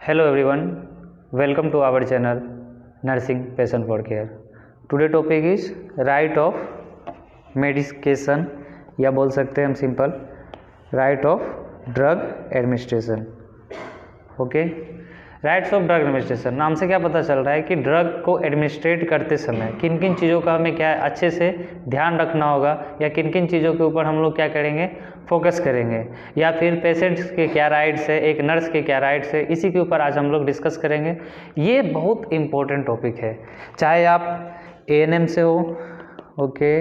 Hello everyone, welcome to our channel Nursing Passion for Care. Today topic is right of medication या बोल सकते हैं हम simple right of drug administration. Okay, rights of drug administration नाम से क्या पता चल रहा है कि ड्रग को एडमिनिस्ट्रेट करते समय किन किन चीज़ों का हमें क्या अच्छे से ध्यान रखना होगा या किन किन चीज़ों के ऊपर हम लोग क्या करेंगे, फोकस करेंगे, या फिर पेशेंट्स के क्या राइट्स है, एक नर्स के क्या राइट्स है, इसी के ऊपर आज हम लोग डिस्कस करेंगे. ये बहुत इम्पोर्टेंट टॉपिक है, चाहे आप ANM से हो, ओके,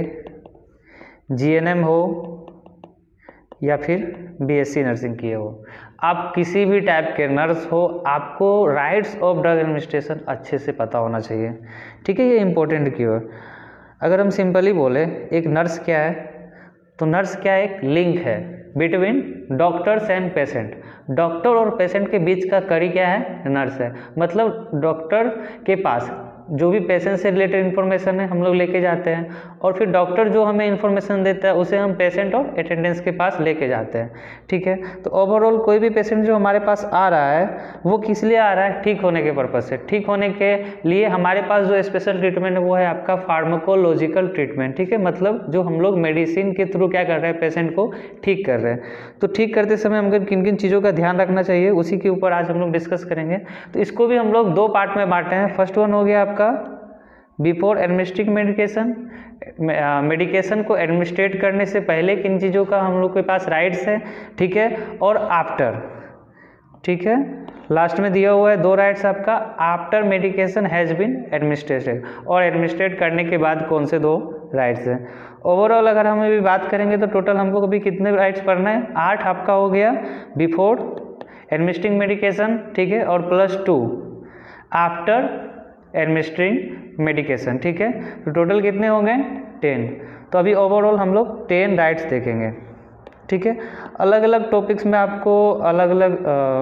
GNM हो या फिर BSc नर्सिंग किए हो, आप किसी भी टाइप के नर्स हो, आपको राइट्स ऑफ ड्रग एडमिनिस्ट्रेशन अच्छे से पता होना चाहिए. ठीक है, ये इम्पोर्टेंट क्यों है. अगर हम सिंपली बोले एक नर्स क्या है, तो नर्स क्या है, एक लिंक है between doctors and patient. Doctor और पेशेंट के बीच का कड़ी क्या है, नर्स है. मतलब डॉक्टर के पास जो भी पेशेंट से रिलेटेड इन्फॉर्मेशन है हम लोग लेके जाते हैं, और फिर डॉक्टर जो हमें इन्फॉर्मेशन देता है उसे हम पेशेंट और अटेंडेंस के पास लेके जाते हैं. ठीक है, तो ओवरऑल कोई भी पेशेंट जो हमारे पास आ रहा है वो किस लिए आ रहा है, ठीक होने के पर्पज़ से. ठीक होने के लिए हमारे पास जो स्पेशल ट्रीटमेंट है वो है आपका फार्माकोलॉजिकल ट्रीटमेंट. ठीक है, मतलब जो हम लोग मेडिसिन के थ्रू क्या कर रहे हैं, पेशेंट को ठीक कर रहे हैं. तो ठीक करते समय हमको किन किन चीज़ों का ध्यान रखना चाहिए उसी के ऊपर आज हम लोग डिस्कस करेंगे. तो इसको भी हम लोग दो पार्ट में बांटे हैं. फर्स्ट वन हो गया आपका बिफोर एडमिनिस्ट्रिंग मेडिकेशन, मेडिकेशन को एडमिनिस्ट्रेट करने से पहले किन चीज़ों का हम लोग के पास राइट्स है. ठीक है, और आफ्टर. ठीक है, लास्ट में दिया हुआ है दो राइट्स आपका, after medication has been administered, और एडमिनिस्ट्रेट करने के बाद कौन से दो राइट्स हैं. ओवरऑल अगर हम अभी बात करेंगे तो टोटल हमको अभी कितने राइट्स पढ़ना है, 8 आपका हो गया बिफोर एडमिनिस्ट्रिंग मेडिकेशन. ठीक है, और +2 आफ्टर एडमिनिस्ट्रिंग मेडिकेशन. ठीक है, तो टोटल कितने हो गए, 10. तो अभी ओवरऑल हम लोग 10 राइट्स देखेंगे. ठीक है, अलग अलग टॉपिक्स में आपको अलग अलग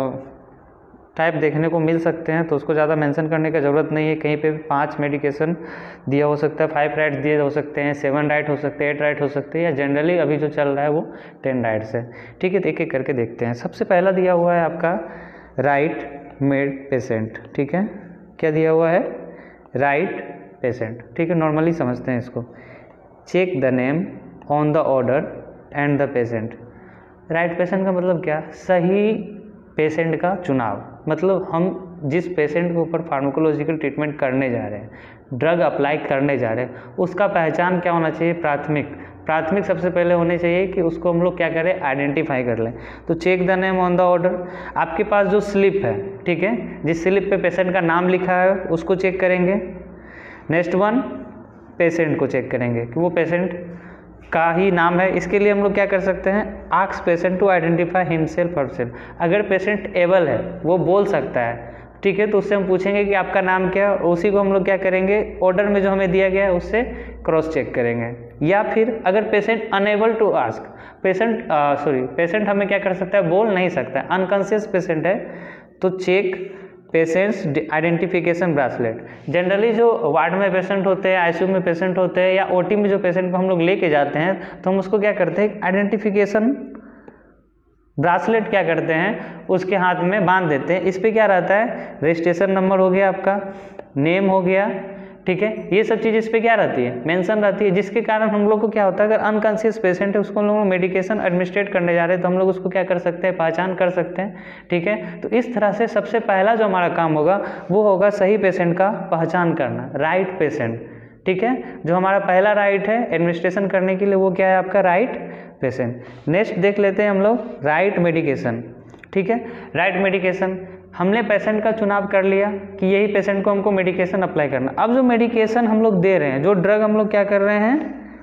टाइप देखने को मिल सकते हैं, तो उसको ज़्यादा मेंशन करने की ज़रूरत नहीं है. कहीं पे 5 मेडिकेशन दिया हो सकता है, 5 राइट्स दिए हो सकते हैं, 7 राइट हो सकते हैं, 8 राइट हो सकते हैं, या जनरली अभी जो चल रहा है वो 10 राइट्स है. ठीक है, तो एक एक करके देखते हैं. सबसे पहला दिया हुआ है आपका राइट मेड पेशेंट. ठीक है, क्या दिया हुआ है, राइट पेशेंट. ठीक है, नॉर्मली समझते हैं इसको. Check the name on the order and the patient. Right patient का मतलब क्या, सही पेशेंट का चुनाव. मतलब हम जिस पेशेंट के ऊपर फार्माकोलॉजिकल ट्रीटमेंट करने जा रहे हैं, ड्रग अप्लाई करने जा रहे हैं, उसका पहचान क्या होना चाहिए, प्राथमिक सबसे पहले होने चाहिए कि उसको हम लोग क्या करें, आइडेंटिफाई कर लें. तो check the name on the order, आपके पास जो स्लिप है, ठीक है, जिस स्लिप पे पेशेंट का नाम लिखा है उसको चेक करेंगे. नेक्स्ट वन, पेशेंट को चेक करेंगे कि वो पेशेंट का ही नाम है. इसके लिए हम लोग क्या कर सकते हैं, ask patient to identify himself herself. अगर पेशेंट एबल है, वो बोल सकता है, ठीक है, तो उससे हम पूछेंगे कि आपका नाम क्या है, और उसी को हम लोग क्या करेंगे, ऑर्डर में जो हमें दिया गया है उससे क्रॉस चेक करेंगे. या फिर अगर patient unable to ask, patient हमें क्या कर सकता है, बोल नहीं सकता है, अनकॉन्शियस पेशेंट है, तो check patient's identification bracelet. Generally जो वार्ड में पेशेंट होते हैं, ICU में पेशेंट होते हैं, या OT में जो पेशेंट को हम लोग लेके जाते हैं, तो हम उसको क्या करते हैं, आइडेंटिफिकेशन ब्रासलेट क्या करते हैं, उसके हाथ में बांध देते हैं. इस पे क्या रहता है, रजिस्ट्रेशन नंबर हो गया आपका, नेम हो गया. ठीक है, ये सब चीज़ इस पे क्या रहती है, मेंशन रहती है, जिसके कारण हम लोग को क्या होता है, अगर अनकॉन्शियस पेशेंट है उसको हम लोग मेडिकेशन एडमिनिस्ट्रेट करने जा रहे हैं, तो हम लोग उसको क्या कर सकते हैं, पहचान कर सकते हैं. ठीक है, तो इस तरह से सबसे पहला जो हमारा काम होगा वो होगा सही पेशेंट का पहचान करना, राइट पेशेंट. ठीक है, जो हमारा पहला राइट है एडमिनिस्ट्रेशन करने के लिए वो क्या है, आपका राइट पेशेंट. नेक्स्ट देख लेते हैं हम लोग राइट मेडिकेशन. ठीक है, राइट मेडिकेशन, हमने पेशेंट का चुनाव कर लिया कि यही पेशेंट को हमको मेडिकेशन अप्लाई करना. अब जो मेडिकेशन हम लोग दे रहे हैं, जो ड्रग हम लोग क्या कर रहे हैं,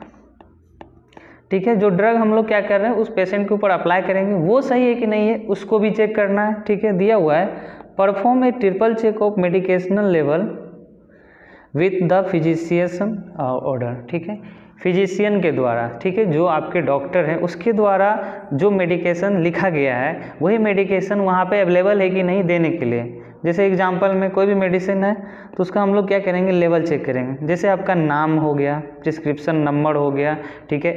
ठीक है, जो ड्रग हम लोग क्या कर रहे हैं उस पेशेंट के ऊपर अप्लाई करेंगे, वो सही है कि नहीं है उसको भी चेक करना है. ठीक है, दिया हुआ है perform a triple check of medicational level with the physician order. ठीक है, फिजिशियन के द्वारा, ठीक है, जो आपके डॉक्टर हैं उसके द्वारा जो मेडिकेशन लिखा गया है वही मेडिकेशन वहाँ पे अवेलेबल है कि नहीं देने के लिए. जैसे एग्जांपल में कोई भी मेडिसिन है तो उसका हम लोग क्या करेंगे, लेवल चेक करेंगे. जैसे आपका नाम हो गया, प्रिस्क्रिप्शन नंबर हो गया, ठीक है,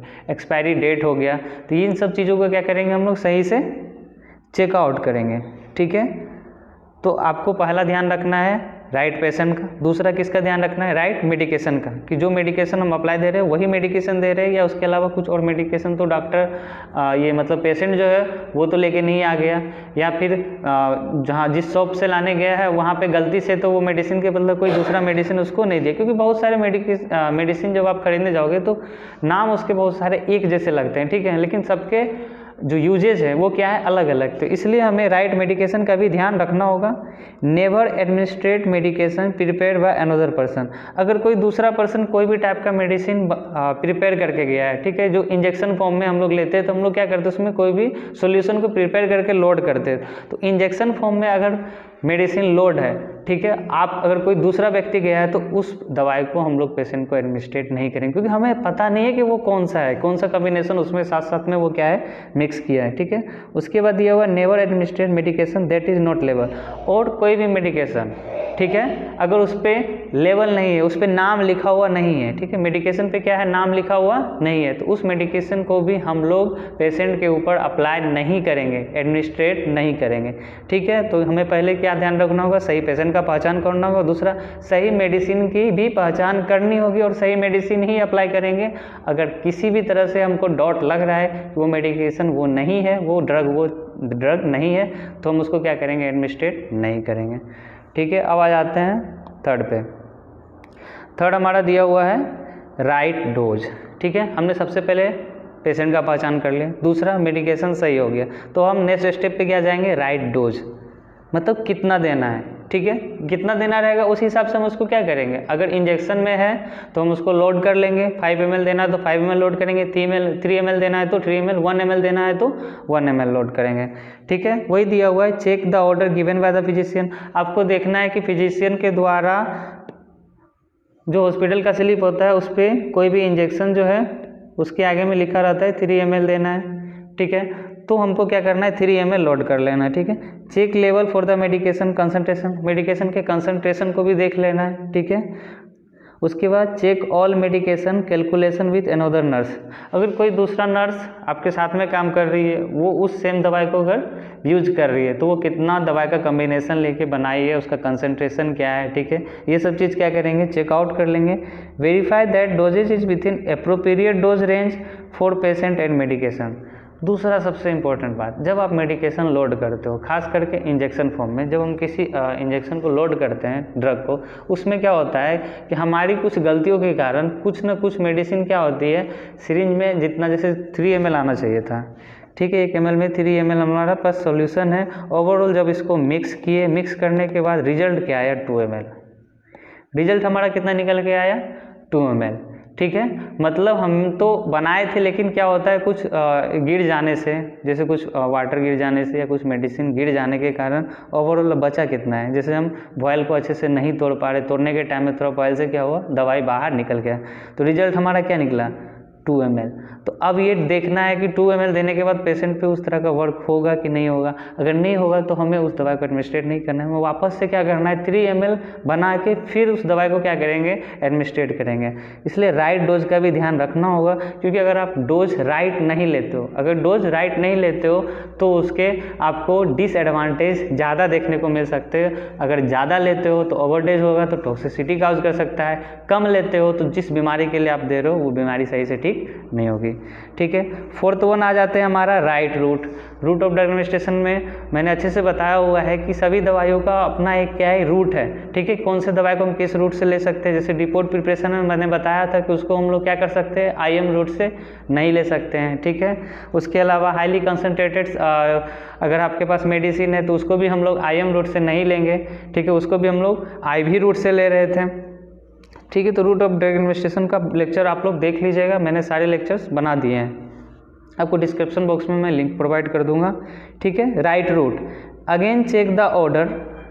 एक्सपायरी डेट हो गया, तो इन सब चीज़ों को क्या करेंगे हम लोग सही से चेकआउट करेंगे. ठीक है। तो आपको पहला ध्यान रखना है राइट पेशेंट का, दूसरा किसका ध्यान रखना है, राइट मेडिकेशन का, कि जो मेडिकेशन हम अप्लाई दे रहे हैं वही मेडिकेशन दे रहे हैं या उसके अलावा कुछ और मेडिकेशन तो डॉक्टर ये मतलब पेशेंट जो है वो तो लेके नहीं आ गया, या फिर जहाँ जिस शॉप से लाने गया है वहाँ पे गलती से तो वो मेडिसिन के बदले कोई दूसरा मेडिसिन उसको नहीं दिया, क्योंकि बहुत सारे मेडिसिन जब आप खरीदने जाओगे तो नाम उसके बहुत सारे एक जैसे लगते हैं, ठीक है, लेकिन सबके जो यूजेज है वो क्या है, अलग अलग। तो इसलिए हमें राइट मेडिकेशन का भी ध्यान रखना होगा। Never administrate medication prepare by another person. अगर कोई दूसरा पर्सन कोई भी टाइप का मेडिसिन प्रिपेयर करके गया है, ठीक है, जो इंजेक्शन फॉर्म में हम लोग लेते हैं तो हम लोग क्या करते हैं उसमें कोई भी सॉल्यूशन को प्रिपेयर करके लोड करते हैं। तो इंजेक्शन फॉर्म में अगर मेडिसिन लोड है, ठीक है, आप अगर कोई दूसरा व्यक्ति गया है तो उस दवाई को हम लोग पेशेंट को एडमिनिस्ट्रेट नहीं करेंगे, क्योंकि हमें पता नहीं है कि वो कौन सा है, कौन सा कॉम्बिनेशन उसमें साथ साथ में वो क्या है मिक्स किया है, ठीक है। उसके बाद दिया हुआ never administrate medication that is not label. और कोई भी मेडिकेशन, ठीक है, अगर उस पर लेवल नहीं है, उस पर नाम लिखा हुआ नहीं है, ठीक है, मेडिकेशन पे क्या है नाम लिखा हुआ नहीं है, तो उस मेडिकेशन को भी हम लोग पेशेंट के ऊपर अप्लाई नहीं करेंगे, एडमिनिस्ट्रेट नहीं करेंगे, ठीक है। तो हमें पहले क्या ध्यान रखना होगा, सही पेशेंट का पहचान करना होगा, दूसरा सही मेडिसिन की भी पहचान करनी होगी और सही मेडिसिन ही अप्लाई करेंगे। अगर किसी भी तरह से हमको डाउट लग रहा है कि वो मेडिकेशन वो नहीं है, वो ड्रग नहीं है, तो हम उसको क्या करेंगे, एडमिनिस्ट्रेट नहीं करेंगे, ठीक है। अब आ जाते हैं थर्ड पे। थर्ड हमारा दिया हुआ है राइट डोज, ठीक है। हमने सबसे पहले पेशेंट का पहचान कर लिया, दूसरा मेडिकेशन सही हो गया, तो हम नेक्स्ट स्टेप पे क्या जाएंगे, राइट डोज, मतलब कितना देना है, ठीक है, कितना देना रहेगा उस हिसाब से हम उसको क्या करेंगे। अगर इंजेक्शन में है तो हम उसको लोड कर लेंगे, 5 ml देना है तो 5 ml लोड करेंगे, 3 ml देना है तो 3 ml, 1 ml देना है तो 1 ml लोड करेंगे, ठीक है। वही दिया हुआ है check the order given by the physician. आपको देखना है कि फिजिशियन के द्वारा जो हॉस्पिटल का स्लिप होता है उस पर कोई भी इंजेक्शन जो है उसके आगे में लिखा रहता है 3 ml देना है, ठीक है, तो हमको क्या करना है 3 ml लोड कर लेना है, ठीक है। Check level for the medication concentration, medication के कंसंट्रेशन को भी देख लेना है, ठीक है। उसके बाद check all medication calculation with another nurse. अगर कोई दूसरा नर्स आपके साथ में काम कर रही है, वो उस सेम दवाई को अगर यूज कर रही है तो वो कितना दवाई का कम्बिनेशन लेके बनाई है, उसका कंसंट्रेशन क्या है, ठीक है, ये सब चीज़ क्या करेंगे, चेकआउट कर लेंगे। Verify that dosages is within appropriate dose range for patient and medication. दूसरा सबसे इम्पोर्टेंट बात, जब आप मेडिकेशन लोड करते हो, खास करके इंजेक्शन फॉर्म में, जब हम किसी इंजेक्शन को लोड करते हैं ड्रग को, उसमें क्या होता है कि हमारी कुछ गलतियों के कारण कुछ ना कुछ मेडिसिन क्या होती है, सिरिंज में जितना जैसे 3 ml आना चाहिए था, ठीक है, 1 ml में 3 ml हमारा पास सॉल्यूशन है। ओवरऑल जब इसको मिक्स किए, मिक्स करने के बाद रिजल्ट क्या आया, 2 ml। रिजल्ट हमारा कितना निकल के आया, 2 ml, ठीक है। मतलब हम तो बनाए थे, लेकिन क्या होता है कुछ गिर जाने से, जैसे कुछ वाटर गिर जाने से या कुछ मेडिसिन गिर जाने के कारण ओवरऑल बचा कितना है, जैसे हम बॉयल को अच्छे से नहीं तोड़ पा रहे, तोड़ने के टाइम में थोड़ा बॉयल से क्या हुआ, दवाई बाहर निकल गया, तो रिजल्ट हमारा क्या निकला, 2 ml। तो अब ये देखना है कि 2 ml देने के बाद पेशेंट पे उस तरह का वर्क होगा कि नहीं होगा। अगर नहीं होगा तो हमें उस दवाई को एडमिनिस्ट्रेट नहीं करना है, हमें वापस से क्या करना है, 3 ml बना के फिर उस दवाई को क्या करेंगे, एडमिनिस्ट्रेट करेंगे। इसलिए राइट डोज का भी ध्यान रखना होगा, क्योंकि अगर आप डोज राइट नहीं लेते हो, अगर डोज राइट नहीं लेते हो तो उसके आपको डिसएडवांटेज ज़्यादा देखने को मिल सकते हैं। अगर ज़्यादा लेते हो तो ओवरडोज होगा तो टॉक्सिसिटी काउज कर सकता है, कम लेते हो तो जिस बीमारी के लिए आप दे रहे हो वो बीमारी सही से ठीक नहीं होगी, ठीक है। फोर्थ वन आ जाते हैं हमारा right route of drug administration में मैंने अच्छे से बताया हुआ है कि सभी दवाइयों का अपना एक क्या है, रूट है, ठीक है। कौन से दवाई को हम किस रूट से ले सकते हैं, जैसे डिपोट प्रिपरेशन में मैंने बताया था कि उसको हम लोग क्या कर सकते हैं, IM रूट से नहीं ले सकते हैं, ठीक है। उसके अलावा हाईली कंसनट्रेटेड अगर आपके पास मेडिसिन है तो उसको भी हम लोग IM रूट से नहीं लेंगे, ठीक है, उसको भी हम लोग IV रूट से ले रहे थे, ठीक है। तो रूट ऑफ ड्रग एडमिनिस्ट्रेशन का लेक्चर आप लोग देख लीजिएगा, मैंने सारे लेक्चर्स बना दिए हैं, आपको डिस्क्रिप्शन बॉक्स में मैं लिंक प्रोवाइड कर दूंगा, ठीक है। Right route, again check the order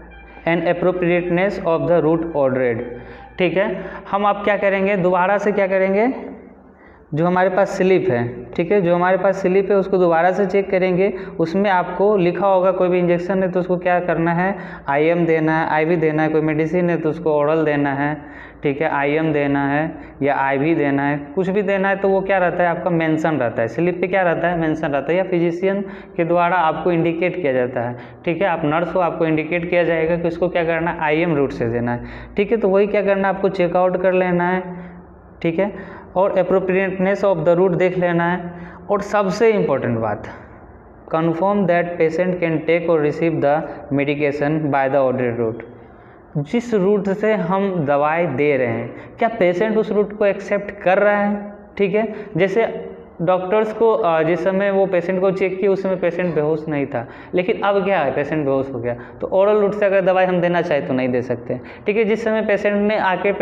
and appropriateness of the route ordered, ठीक है। हम अब क्या करेंगे, दोबारा से क्या करेंगे, जो हमारे पास स्लिप है, ठीक है, जो हमारे पास स्लिप है उसको दोबारा से चेक करेंगे, उसमें आपको लिखा होगा कोई भी इंजेक्शन है तो उसको क्या करना है, IM देना है, IV देना है, कोई मेडिसिन है तो उसको ओरल देना है, ठीक है, IM देना है या IV देना है, कुछ भी देना है तो वो क्या रहता है आपका मेंशन रहता है, स्लिप पे क्या रहता है मेंशन रहता है, या फिजिशियन के द्वारा आपको इंडिकेट किया जाता है, ठीक है, आप नर्स हो आपको इंडिकेट किया जाएगा कि उसको क्या करना है IM रूट से देना है, ठीक है। तो वही क्या करना है आपको चेकआउट कर लेना है, ठीक है, और अप्रोप्रिएटनेस ऑफ द रूट देख लेना है। और सबसे इम्पोर्टेंट बात, confirm that patient can take और receive the medication by the ordered route. जिस रूट से हम दवाई दे रहे हैं क्या पेशेंट उस रूट को एक्सेप्ट कर रहा है, ठीक है। जैसे डॉक्टर्स को जिस समय वो पेशेंट को चेक किया उस समय पेशेंट बेहोश नहीं था, लेकिन अब क्या है पेशेंट बेहोश हो गया, तो ओरल रूट से अगर दवाई हम देना चाहे तो नहीं दे सकते, ठीक है। जिस समय पेशेंट ने आके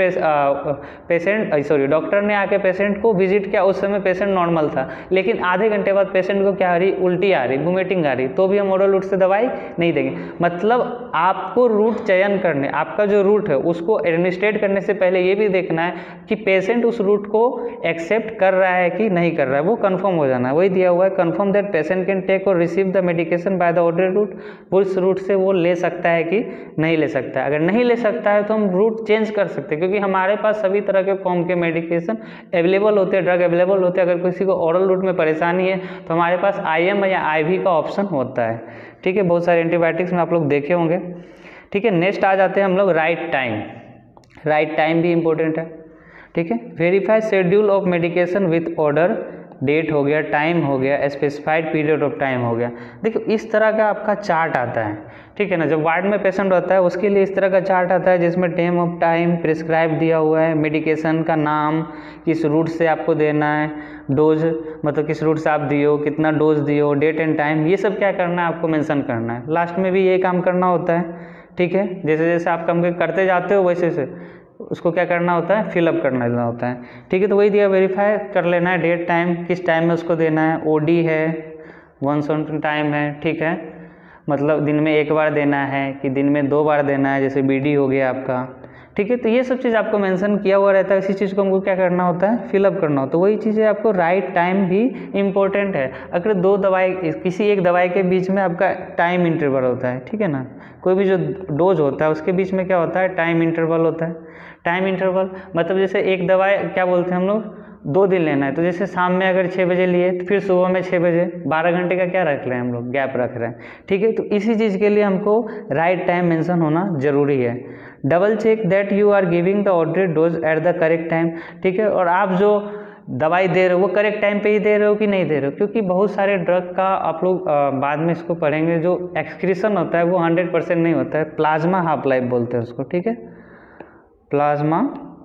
डॉक्टर ने आके पेशेंट को विजिट किया उस समय पेशेंट नॉर्मल था, लेकिन आधे घंटे बाद पेशेंट को क्या आ रही, उल्टी आ रही, वोमिटिंग आ रही, तो भी हम ओरल रूट से दवाई नहीं देंगे। मतलब आपको रूट चयन करने, आपका जो रूट है उसको एडमिनिस्ट्रेट करने से पहले ये भी देखना है कि पेशेंट उस रूट को एक्सेप्ट कर रहा है कि नहीं कर रहा है, वो कंफर्म हो जाना है। वही दिया हुआ है, confirm that patient can take और receive the medication by the ordered route. वो इस रूट से वो ले सकता है कि नहीं ले सकता है। अगर नहीं ले सकता है तो हम रूट चेंज कर सकते हैं, क्योंकि हमारे पास सभी तरह के फॉर्म के मेडिकेशन अवेलेबल होते हैं, ड्रग अवेलेबल होते हैं। अगर किसी को ओरल रूट में परेशानी है तो हमारे पास IM या IV का ऑप्शन होता है, ठीक है। बहुत सारे एंटीबायोटिक्स में आप लोग देखे होंगे, ठीक है। नेक्स्ट आ जाते हैं हम लोग राइट टाइम। राइट टाइम भी इम्पोर्टेंट है, ठीक है। Verify schedule of medication with order, date हो गया, टाइम हो गया, स्पेसिफाइड पीरियड ऑफ टाइम हो गया। देखो इस तरह का आपका चार्ट आता है, ठीक है ना। जब वार्ड में पेशेंट होता है उसके लिए इस तरह का चार्ट आता है जिसमें टेम ऑफ टाइम प्रिस्क्राइब दिया हुआ है, मेडिकेशन का नाम, किस रूट से आपको देना है, डोज मतलब किस रूट से आप दियो, कितना डोज दियो, डेट एंड टाइम, ये सब क्या करना है आपको मेंशन करना है। लास्ट में भी ये काम करना होता है, ठीक है। जैसे जैसे आप काम करते जाते हो वैसे से उसको क्या करना होता है, फिलअप करना होता है, ठीक है। तो वही दिया, वेरीफाई कर लेना है डेट टाइम, किस टाइम में उसको देना है, OD है, 1 टाइम है, ठीक है। मतलब दिन में 1 बार देना है कि दिन में 2 बार देना है, जैसे BD हो गया आपका, ठीक है। तो ये सब चीज़ आपको मेंशन किया हुआ रहता है, इसी चीज़ को हमको क्या करना होता है, फिलअप करना होता है। तो वही चीज़ें आपको राइट टाइम भी इम्पोर्टेंट है। अगर 2 दवाई, किसी एक दवाई के बीच में आपका टाइम इंटरवल होता है, ठीक है ना। कोई भी जो डोज होता है उसके बीच में क्या होता है, टाइम इंटरवल होता है। टाइम इंटरवल मतलब जैसे एक दवाई क्या बोलते हैं हम लोग, 2 दिन लेना है, तो जैसे शाम में अगर 6 बजे लिए तो फिर सुबह में 6 बजे, 12 घंटे का क्या रख रहे हैं हम लोग, गैप रख रहे हैं, ठीक है। तो इसी चीज़ के लिए हमको राइट टाइम मेंशन होना जरूरी है। Double check that you are giving the ordered dose at the correct time, ठीक है। और आप जो दवाई दे रहे हो वो करेक्ट टाइम पे ही दे रहे हो कि नहीं दे रहे हो, क्योंकि बहुत सारे ड्रग का आप लोग बाद में इसको पढ़ेंगे, जो एक्सक्रीशन होता है वो 100% नहीं होता है, प्लाज्मा हाफ लाइफ बोलते हैं उसको, ठीक है। प्लाज्मा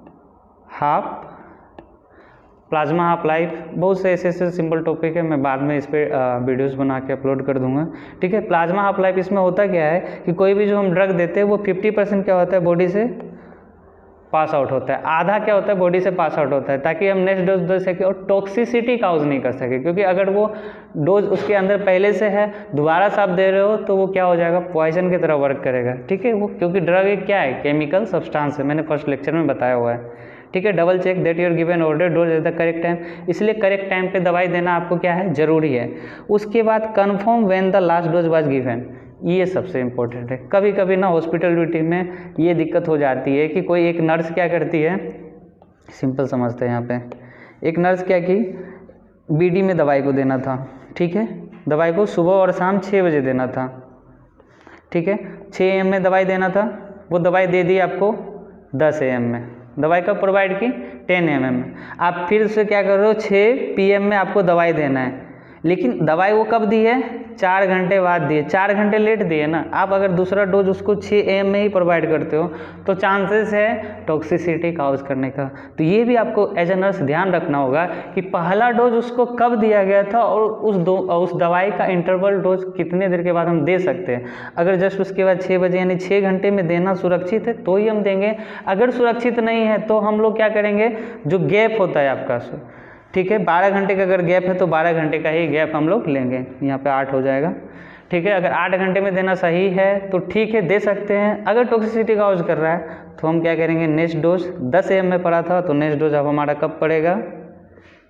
हाफ लाइफ, बहुत से ऐसे सिंपल टॉपिक है, मैं बाद में इस पर वीडियोस बना के अपलोड कर दूंगा, ठीक है। प्लाज्मा हाफ लाइफ, इसमें होता क्या है कि कोई भी जो हम ड्रग देते हैं वो 50% क्या होता है बॉडी से पास आउट होता है, आधा क्या होता है बॉडी से पास आउट होता है, ताकि हम नेक्स्ट डोज दे सके और टॉक्सिसिटी काउज नहीं कर सके। क्योंकि अगर वो डोज उसके अंदर पहले से है, दोबारा से आप दे रहे हो तो वो क्या हो जाएगा, पॉइजन की तरह वर्क करेगा, ठीक है। वो क्योंकि ड्रग एक क्या है, केमिकल सब्सटेंस है, मैंने फर्स्ट लेक्चर में बताया हुआ है, ठीक है। Double check that your given order dose at the correct time, इसलिए करेक्ट टाइम पे दवाई देना आपको क्या है, जरूरी है। उसके बाद confirm when the last dose was given, ये सबसे इम्पोर्टेंट है। कभी कभी ना हॉस्पिटल ड्यूटी में ये दिक्कत हो जाती है कि कोई एक नर्स क्या करती है, सिंपल समझते हैं यहाँ पे, एक नर्स क्या की, BD में दवाई को देना था, ठीक है। दवाई को सुबह और शाम 6 बजे देना था, ठीक है। 6 AM में दवाई देना था, वो दवाई दे दी आपको 10 AM में, दवाई कब प्रोवाइड की, 10 AM में। आप फिर से क्या कर रहे हो, 6 PM में आपको दवाई देना है, लेकिन दवाई वो कब दी है, 4 घंटे बाद दिए, 4 घंटे लेट दिए ना। आप अगर दूसरा डोज उसको 6 AM में ही प्रोवाइड करते हो तो चांसेस है टॉक्सिसिटी काउज करने का। तो ये भी आपको एज ए नर्स ध्यान रखना होगा कि पहला डोज उसको कब दिया गया था और उस दवाई का इंटरवल डोज कितने देर के बाद हम दे सकते हैं। अगर जस्ट उसके बाद 6 बजे यानी 6 घंटे में देना सुरक्षित है तो ही हम देंगे। अगर सुरक्षित नहीं है तो हम लोग क्या करेंगे, जो गैप होता है आपका, ठीक है, 12 घंटे का अगर गैप है तो 12 घंटे का ही गैप हम लोग लेंगे, यहाँ पे 8 हो जाएगा, ठीक है। अगर 8 घंटे में देना सही है तो ठीक है, दे सकते हैं। अगर टॉक्सिसिटी काउज कर रहा है तो हम क्या करेंगे, नेक्स्ट डोज 10 AM में पड़ा था तो नेक्स्ट डोज अब हमारा कब पड़ेगा,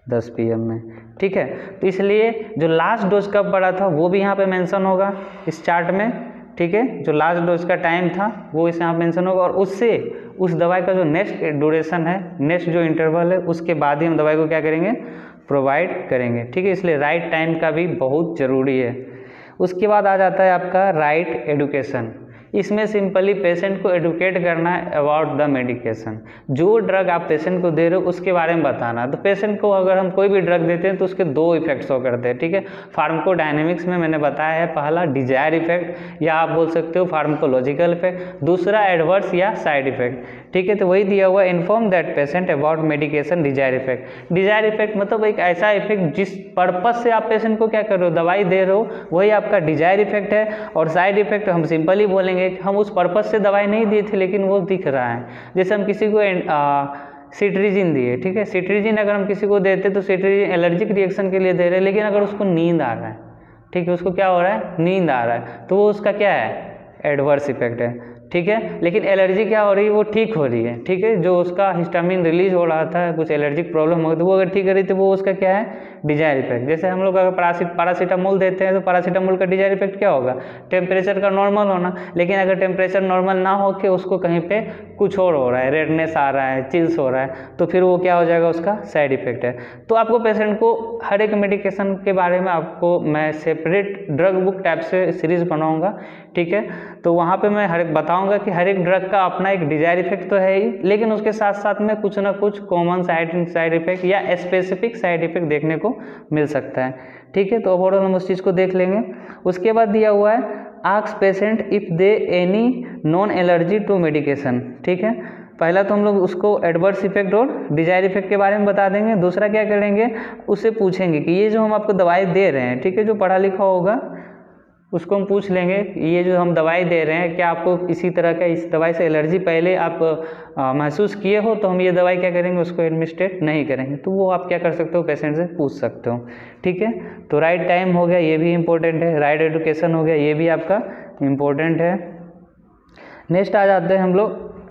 10 PM में, ठीक है। तो इसलिए जो लास्ट डोज कब पड़ा था वो भी यहाँ पे मेंशन होगा इस चार्ट में, ठीक है। जो लास्ट डोज का टाइम था वो इस यहाँ मेंशन होगा, और उससे उस दवाई का जो नेक्स्ट ड्यूरेशन है, नेक्स्ट जो इंटरवल है, उसके बाद ही हम दवाई को क्या करेंगे, प्रोवाइड करेंगे, ठीक है। इसलिए राइट टाइम का भी बहुत ज़रूरी है। उसके बाद आ जाता है आपका राइट एडुकेशन। इसमें सिंपली पेशेंट को एडुकेट करना है अबाउट द मेडिकेशन। जो ड्रग आप पेशेंट को दे रहे हो उसके बारे में बताना। तो पेशेंट को अगर हम कोई भी ड्रग देते हैं तो उसके 2 इफेक्ट्स हो करते हैं, ठीक है। फार्माकोडायनेमिक्स में मैंने बताया है, पहला डिजायर इफेक्ट या आप बोल सकते हो फार्माकोलॉजिकल इफेक्ट, दूसरा एडवर्स या साइड इफेक्ट, ठीक है। तो वही दिया हुआ, inform that patient about medication desire effect. Desire effect मतलब एक ऐसा इफेक्ट जिस पर्पज से आप पेशेंट को क्या कर रहे हो, दवाई दे रहे हो, वही आपका डिजायर इफेक्ट है। और साइड इफेक्ट हम सिंपली बोलेंगे हम उस पर्पज से दवाई नहीं दी थी लेकिन वो दिख रहा है। जैसे हम किसी को सिट्रीजिन दिए, ठीक है। सिट्रीजिन अगर हम किसी को देते तो सिट्रीजिन एलर्जिक रिएक्शन के लिए दे रहे हैं, लेकिन अगर उसको नींद आ रहा है, ठीक है, उसको क्या हो रहा है, नींद आ रहा है, तो वो उसका क्या है, एडवर्स इफेक्ट है, ठीक है। लेकिन एलर्जी क्या हो रही है, वो ठीक हो रही है, ठीक है। जो उसका हिस्टामिन रिलीज हो रहा था, कुछ एलर्जिक प्रॉब्लम हो गई तो वो अगर ठीक हो रही तो वो उसका क्या है, डिजायर इफेक्ट। जैसे हम लोग अगर पैरासीटामोल देते हैं तो पैरासीटामोल का डिजायर इफेक्ट क्या होगा, टेम्परेचर का नॉर्मल होना। लेकिन अगर टेम्परेचर नॉर्मल ना हो के उसको कहीं पे कुछ और हो रहा है, रेडनेस आ रहा है, चिल्स हो रहा है, तो फिर वो क्या हो जाएगा, उसका साइड इफेक्ट है। तो आपको पेशेंट को हर एक मेडिकेशन के बारे में आपको मैं सेपरेट ड्रग बुक टाइप से सीरीज बनाऊंगा, ठीक है। तो वहाँ पे मैं हर एक बताऊंगा कि हर एक ड्रग का अपना एक डिजायर इफेक्ट तो है ही, लेकिन उसके साथ साथ में कुछ ना कुछ कॉमन साइड इफेक्ट या स्पेसिफिक साइड इफेक्ट देखने को मिल सकता है, ठीक है। तो ओवरऑल हम उस चीज़ को देख लेंगे। उसके बाद दिया हुआ है ask patient if they any known allergy to medication, ठीक है। पहला तो हम लोग उसको एडवर्स इफेक्ट और डिजायर इफेक्ट के बारे में बता देंगे। दूसरा क्या करेंगे, उससे पूछेंगे कि ये जो हम आपको दवाई दे रहे हैं, ठीक है, जो पढ़ा लिखा होगा उसको हम पूछ लेंगे, ये जो हम दवाई दे रहे हैं क्या आपको इसी तरह का इस दवाई से एलर्जी पहले आप महसूस किए हो, तो हम ये दवाई क्या करेंगे, उसको एडमिनिस्ट्रेट नहीं करेंगे। तो वो आप क्या कर सकते हो, पेशेंट से पूछ सकते हो, ठीक है। तो राइट टाइम हो गया, ये भी इम्पोर्टेंट है। राइट एडुकेशन हो गया, ये भी आपका इम्पोर्टेंट है। नेक्स्ट आ जाते हैं हम लोग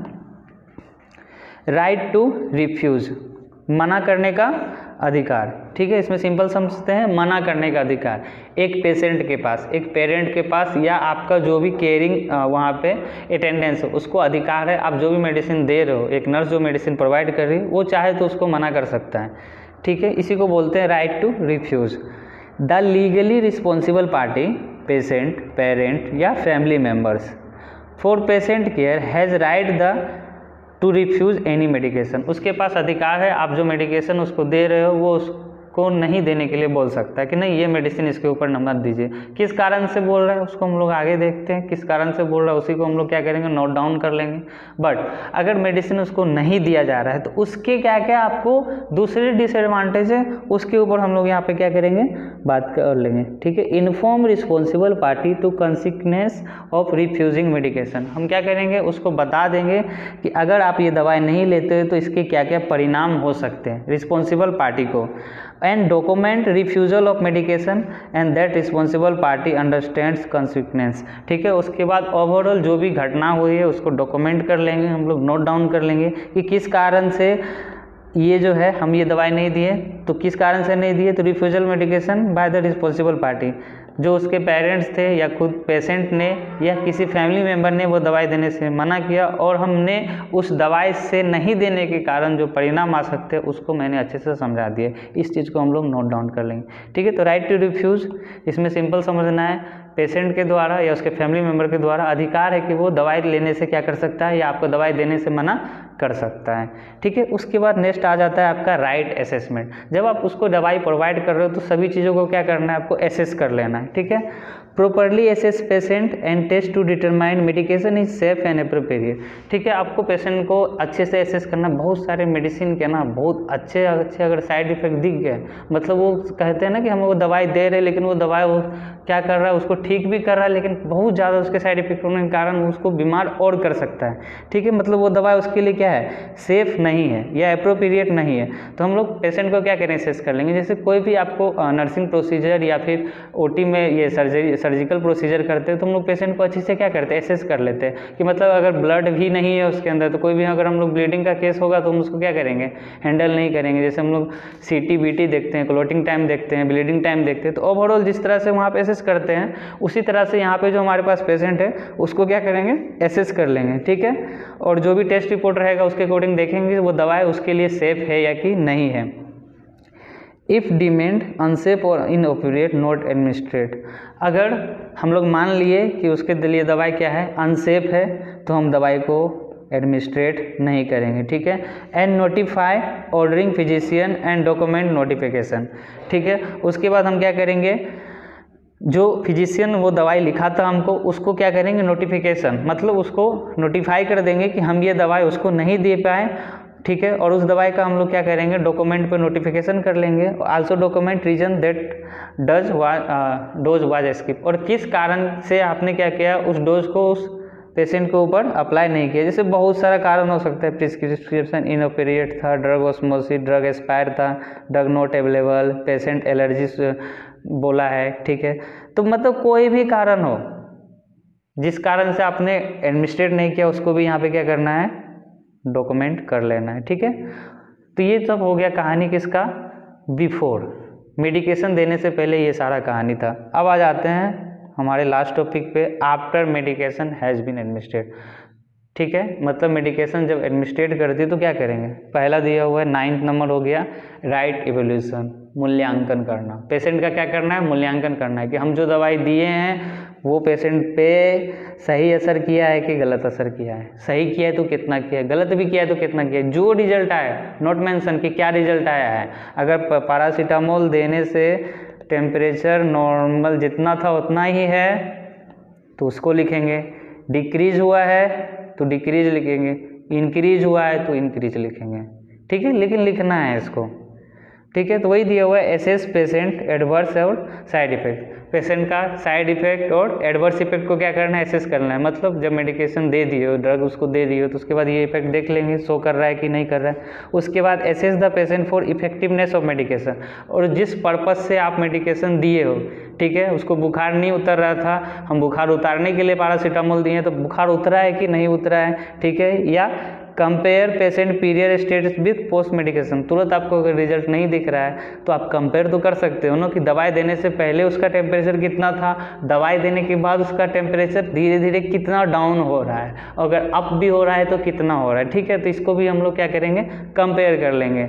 राइट टू रिफ्यूज़, मना करने का अधिकार, ठीक है। इसमें सिंपल समझते हैं, मना करने का अधिकार एक पेशेंट के पास, एक पेरेंट के पास, या आपका जो भी केयरिंग वहाँ पे अटेंडेंस है उसको अधिकार है। आप जो भी मेडिसिन दे रहे हो, एक नर्स जो मेडिसिन प्रोवाइड कर रही है वो चाहे तो उसको मना कर सकता है, ठीक है। इसी को बोलते हैं right to refuse. The legally responsible party, patient, parent या family members for patient care has right the to refuse any medication. उसके पास अधिकार है, आप जो मेडिकेशन उसको दे रहे हो वो उसको नहीं देने के लिए बोल सकता है कि नहीं ये मेडिसिन इसके ऊपर मत दीजिए। किस कारण से बोल रहे हैं उसको हम लोग आगे देखते हैं, किस कारण से बोल रहा है उसी को हम लोग क्या करेंगे, नोट डाउन कर लेंगे। बट अगर मेडिसिन उसको नहीं दिया जा रहा है तो उसके क्या क्या आपको दूसरे डिसएडवांटेज है, उसके ऊपर हम लोग यहाँ पे क्या करेंगे, बात कर लेंगे, ठीक है। Inform responsible party to consequence of refusing medication. हम क्या करेंगे, उसको बता देंगे कि अगर आप ये दवाई नहीं लेते हो तो इसके क्या क्या परिणाम हो सकते हैं, रिस्पॉन्सिबल पार्टी को। And document refusal of medication and that responsible party understands consequence, ठीक है। उसके बाद ओवरऑल जो भी घटना हुई है उसको डॉक्यूमेंट कर लेंगे, हम लोग नोट डाउन कर लेंगे कि किस कारण से ये जो है हम ये दवाई नहीं दिए, तो किस कारण से नहीं दिए, तो refusal medication by the responsible party, जो उसके पेरेंट्स थे या खुद पेशेंट ने या किसी फैमिली मेम्बर ने वो दवाई देने से मना किया, और हमने उस दवाई से नहीं देने के कारण जो परिणाम आ सकते हैं उसको मैंने अच्छे से समझा दिए। इस चीज़ को हम लोग नोट डाउन कर लेंगे, ठीक है। तो राइट टू रिफ्यूज़, इसमें सिंपल समझना है, पेशेंट के द्वारा या उसके फैमिली मेम्बर के द्वारा अधिकार है कि वो दवाई लेने से क्या कर सकता है या आपको दवाई देने से मना कर सकता है, ठीक है। उसके बाद नेक्स्ट आ जाता है आपका राइट असेसमेंट। जब आप उसको दवाई प्रोवाइड कर रहे हो तो सभी चीज़ों को क्या करना है, आपको असेस कर लेना है, ठीक है। Properly assess patient and test to determine medication is safe and appropriate, ठीक है। आपको पेशेंट को अच्छे से असेस करना। बहुत सारे मेडिसिन के ना बहुत अच्छे अगर साइड इफेक्ट दिख गए, मतलब वो कहते हैं ना कि हम वो दवाई दे रहे लेकिन वो दवाई वो क्या कर रहा है, उसको ठीक भी कर रहा है लेकिन बहुत ज़्यादा उसके साइड इफेक्ट होने के कारण उसको बीमार और कर सकता है, ठीक है। मतलब वो दवाई उसके लिए क्या है, सेफ नहीं है या एप्रोप्रिएट नहीं है। तो हम लोग पेशेंट को क्या करें, असेस कर लेंगे। जैसे कोई भी आपको नर्सिंग प्रोसीजर या फिर ओटी में ये सर्जरी सर्जिकल प्रोसीजर करते हैं तो हम लोग पेशेंट को अच्छे से क्या करते हैं, एसेस कर लेते हैं कि मतलब अगर ब्लड भी नहीं है उसके अंदर तो कोई भी अगर हम लोग ब्लीडिंग का केस होगा तो हम उसको क्या करेंगे, हैंडल नहीं करेंगे। जैसे हम लोग CT BT देखते हैं, क्लोटिंग टाइम देखते हैं, ब्लीडिंग टाइम देखते हैं, तो ओवरऑल जिस तरह से वहाँ पे एसेस करते हैं उसी तरह से यहाँ पे जो हमारे पास पेशेंट है उसको क्या करेंगे, एसेस कर लेंगे, ठीक है। और जो भी टेस्ट रिपोर्ट रहेगा उसके अकॉर्डिंग देखेंगे वो दवाई उसके लिए सेफ है या कि नहीं है। इफ़ डीमेंड अनसेफ और इनअप्रोप्रिएट नॉट एडमिनिस्ट्रेट, अगर हम लोग मान लिए कि उसके लिए दवाई क्या है, अनसेफ है, तो हम दवाई को एडमिनिस्ट्रेट नहीं करेंगे, ठीक है। And notify ordering physician and document notification, ठीक है। उसके बाद हम क्या करेंगे, जो फिजिशियन वो दवाई लिखा था हमको उसको क्या करेंगे, नोटिफिकेशन, मतलब उसको नोटिफाई कर देंगे कि हम ये दवाई उसको नहीं दे पाए, ठीक है। और उस दवाई का हम लोग क्या करेंगे, डॉक्यूमेंट पे नोटिफिकेशन कर लेंगे। Also document reason that dose was skip, और किस कारण से आपने क्या किया, उस डोज को उस पेशेंट के ऊपर अप्लाई नहीं किया। जैसे बहुत सारा कारण हो सकता है, प्रिस्क्रिप्शन इनअप्रोप्रिएट था, ड्रग ऑस्मोसिस, ड्रग एक्सपायर था, drug not available, patient allergy बोला है, ठीक है। तो मतलब कोई भी कारण हो जिस कारण से आपने एडमिनिस्ट्रेट नहीं किया उसको भी यहाँ पे क्या करना है, डॉक्यूमेंट कर लेना है, ठीक है। तो ये सब हो गया कहानी किसका, बिफोर, मेडिकेशन देने से पहले ये सारा कहानी था। अब आ जाते हैं हमारे लास्ट टॉपिक पे, after medication has been administrate, ठीक है। मतलब मेडिकेशन जब एडमिनिस्ट्रेट करती है तो क्या करेंगे, पहला दिया हुआ है 9th नंबर हो गया, राइट इवैल्यूएशन, मूल्यांकन करना। पेशेंट का क्या करना है, मूल्यांकन करना है कि हम जो दवाई दिए हैं वो पेशेंट पे सही असर किया है कि गलत असर किया है, सही किया है तो कितना किया है, गलत भी किया है तो कितना किया है। जो रिजल्ट आया, नॉट मेंशन कि क्या रिजल्ट आया है। अगर पैरासीटामोल देने से टेम्परेचर नॉर्मल जितना था उतना ही है तो उसको लिखेंगे, डिक्रीज हुआ है तो डिक्रीज लिखेंगे, इंक्रीज हुआ है तो इंक्रीज लिखेंगे, ठीक है। लेकिन लिखना है इसको, ठीक है। तो वही दिया हुआ है, एसेस पेशेंट एडवर्स और साइड इफेक्ट, पेशेंट का साइड इफेक्ट और एडवर्स इफेक्ट को क्या करना है, एसेस करना है। मतलब जब मेडिकेशन दे दिए हो, ड्रग उसको दे दिए हो, तो उसके बाद ये इफेक्ट देख लेंगे शो कर रहा है कि नहीं कर रहा है। उसके बाद assess the patient for effectiveness of medication, और जिस पर्पज़ से आप मेडिकेशन दिए हो, ठीक है, उसको बुखार नहीं उतर रहा था, हम बुखार उतारने के लिए पैरासीटामोल दिए तो बुखार उतरा है कि नहीं उतरा है, ठीक है। या compare patient period status with post medication, तुरंत आपको अगर रिजल्ट नहीं दिख रहा है तो आप कंपेयर तो कर सकते हो ना कि दवाई देने से पहले उसका टेम्परेचर कितना था, दवाई देने के बाद उसका टेम्परेचर धीरे धीरे कितना डाउन हो रहा है, अगर अप भी हो रहा है तो कितना हो रहा है, ठीक है। तो इसको भी हम लोग क्या करेंगे, कंपेयर कर लेंगे।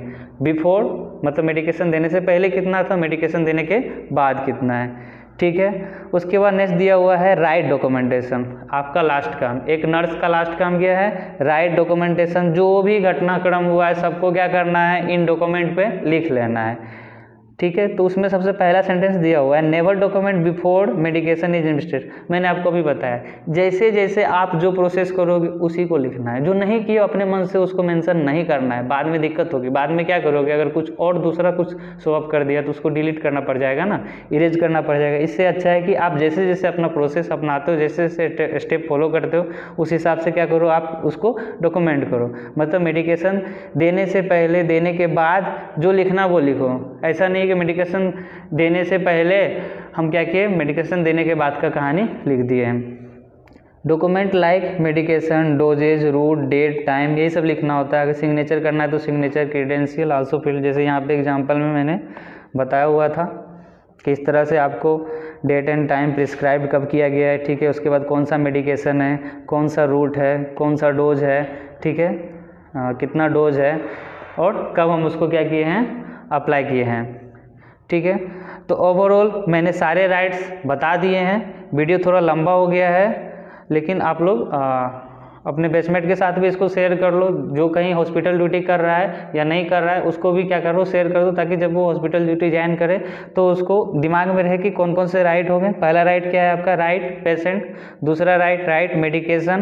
बिफोर मतलब मेडिकेशन देने से पहले कितना था, मेडिकेशन देने के बाद कितना है, ठीक है। उसके बाद नेक्स्ट दिया हुआ है राइट डॉक्यूमेंटेशन, आपका लास्ट काम, एक नर्स का लास्ट काम क्या है, राइट डॉक्यूमेंटेशन। जो भी घटनाक्रम हुआ है सबको क्या करना है, इन डॉक्यूमेंट पे लिख लेना है, ठीक है। तो उसमें सबसे पहला सेंटेंस दिया हुआ है, never document before medication is administered. मैंने आपको भी बताया, जैसे जैसे आप जो प्रोसेस करोगे उसी को लिखना है, जो नहीं किया अपने मन से उसको मेंशन नहीं करना है, बाद में दिक्कत होगी। बाद में क्या करोगे, अगर कुछ और दूसरा कुछ शो अप कर दिया तो उसको डिलीट करना पड़ जाएगा ना, इरेज करना पड़ जाएगा। इससे अच्छा है कि आप जैसे जैसे अपना प्रोसेस अपनाते हो, जैसे जैसे स्टेप फॉलो करते हो, उस हिसाब से क्या करो, आप उसको डॉक्यूमेंट करो। मतलब मेडिकेशन देने से पहले, देने के बाद जो लिखना वो लिखो। ऐसा नहीं कि मेडिकेशन देने से पहले हम क्या किए, मेडिकेशन देने के बाद का कहानी लिख दिए हैं। Document like medication, dosages, route, date, time, यही सब लिखना होता है। अगर सिग्नेचर करना है तो सिग्नेचर, क्रेडेंशियल, आल्सो फिल्ड। जैसे यहाँ पे एग्जांपल में मैंने बताया हुआ था किस तरह से आपको डेट एंड टाइम प्रिस्क्राइब कब किया गया है, ठीक है। उसके बाद कौन सा मेडिकेशन है, कौन सा रूट है, कौन सा डोज है, ठीक है, कितना डोज है और कब हम उसको क्या किए हैं, अप्लाई किए हैं, ठीक है। तो ओवरऑल मैंने सारे राइट्स बता दिए हैं। वीडियो थोड़ा लंबा हो गया है, लेकिन आप लोग अपने बेचमेट के साथ भी इसको शेयर कर लो। जो कहीं हॉस्पिटल ड्यूटी कर रहा है या नहीं कर रहा है उसको भी क्या करो, शेयर कर दो, ताकि जब वो हॉस्पिटल ड्यूटी ज्वाइन करे तो उसको दिमाग में रहे कि कौन कौन से राइट हो गए। पहला राइट क्या है आपका, राइट पेशेंट। दूसरा राइट, राइट मेडिकेशन,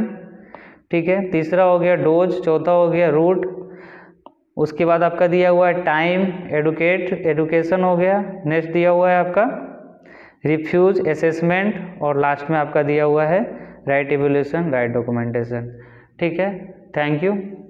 ठीक है। तीसरा हो गया डोज। चौथा हो गया रूट। उसके बाद आपका दिया हुआ है टाइम, एडुकेशन हो गया। नेक्स्ट दिया हुआ है आपका रिफ्यूज, असेसमेंट, और लास्ट में आपका दिया हुआ है राइट इवैल्यूएशन, राइट डॉक्यूमेंटेशन, ठीक है। Thank you.